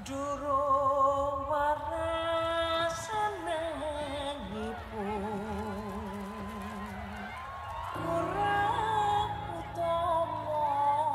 Durung waras senengipun kurang utama.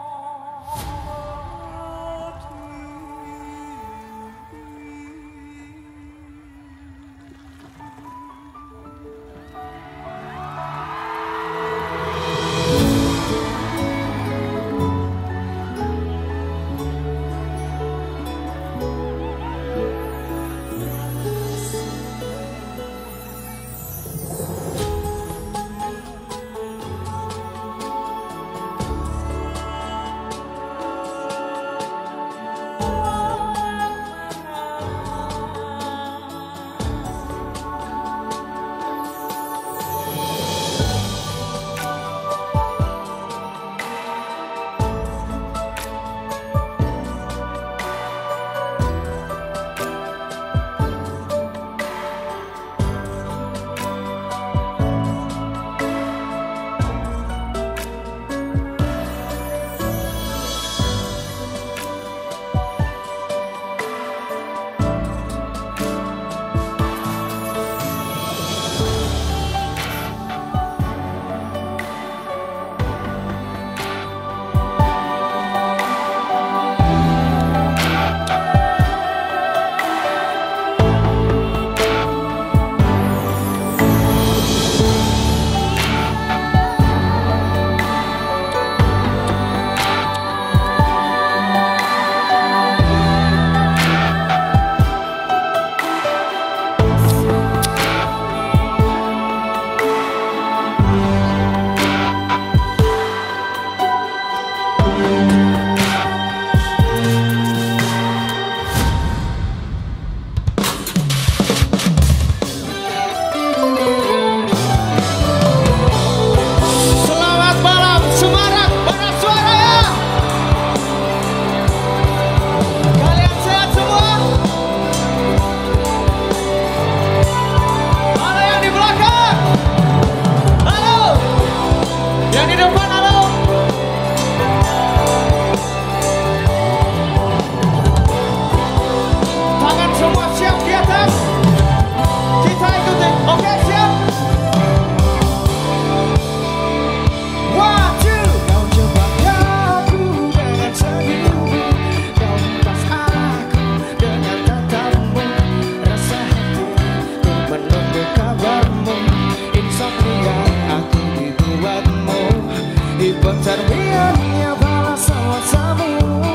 Hipotermianya balasan whatsappmu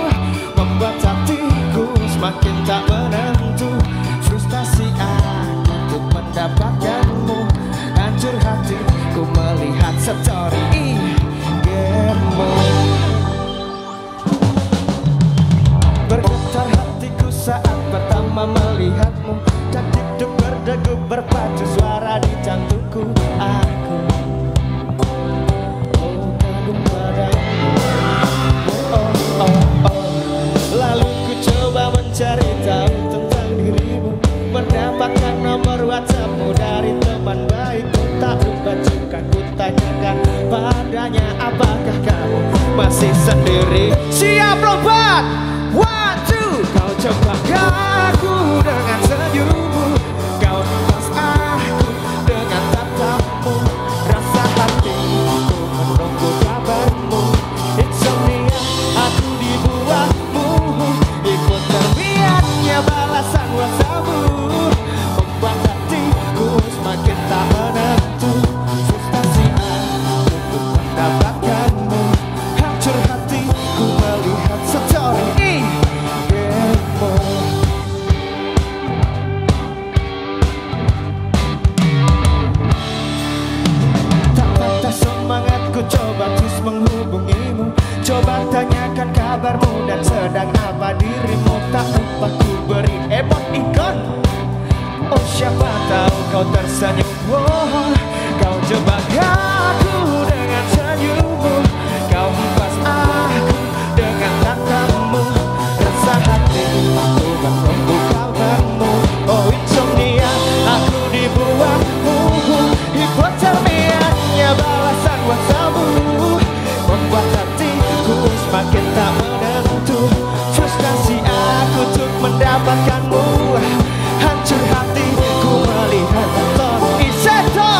membuat hatiku semakin tak menentu. Frustasi aku untuk mendapatkanmu, hancur hatiku melihat story IG-mu. Bergetar hatiku saat pertama melihatmu, dan hidup berdegup berpacu suara di jantungku. Aku lalu ku coba mencari tahu tentang dirimu, mendapatkan nomor WhatsAppmu dari teman baikku. Tak lupa juga ku tanyakan padanya, apakah kamu masih sendiri? Siap lompat, 1, 2. Kau coba aku dengan senyummu, kau lepas aku dengan tatapmu. Rasa hatiku menunggu kabarmu, insomnia aku dibuatmu. Hipotermianya balasan WhatsAppmu membuat hatiku semakin tak menentu. Frustasi aku untuk mendapatkanmu, hancur hatiku melihat story IG-mu. Tak patah semangatku coba terus menghubungimu, coba tanyakan kabarmu dan sedang apa dirimu. Tak lupa ku beri emot ikon, oh siapa tahu kau tersenyum. Oh, kau jebak aku dengan senyummu, kau hempas aku dengan tatapmu. Rasa hatiku menunggu kabarmu, oh insomnia aku dibuatmu. Hipotermianya balasan WhatsAppmu membuat hatiku semakin tak menentu. Frustasi aku untuk mendapatkanmu. Hancur hatiku melihat story Seto.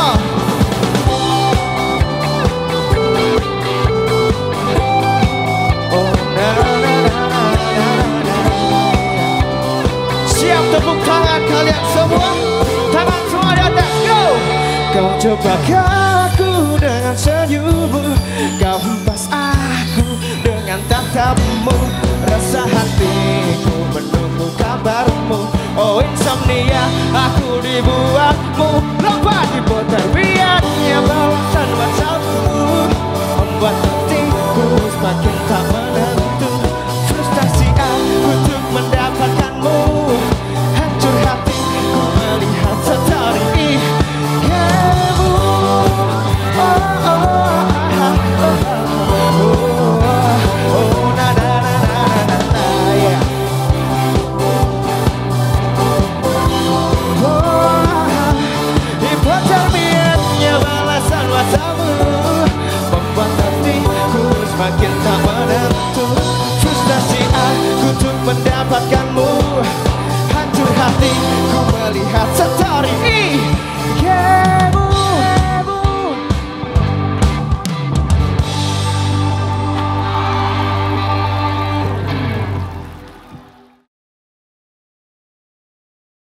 Oh na na na na na na. Siap tepuk tangan kalian semua. Tangan semua di atas, go. Kau coba aku dengan senyummu, kau hempas aku dengan tatapmu. Rasa hatiku menunggu kabarmu. Oh insomnia, aku dibuatmu. Lupa diputar biarnya balasan WhatsAppmu. Membuat hatiku semakin tak menentu. Frustasi aku untuk mendapatkanmu. Hancur hatiku melihat story kamu. Oh, oh, oh, oh, oh, oh, na na na na na na, yeah. Oh, diputar biarnya balasan WhatsAppmu. Membuat hatiku semakin tak menentu. Frustasi aku untuk mendapatkanmu. Hancur hatiku melihat story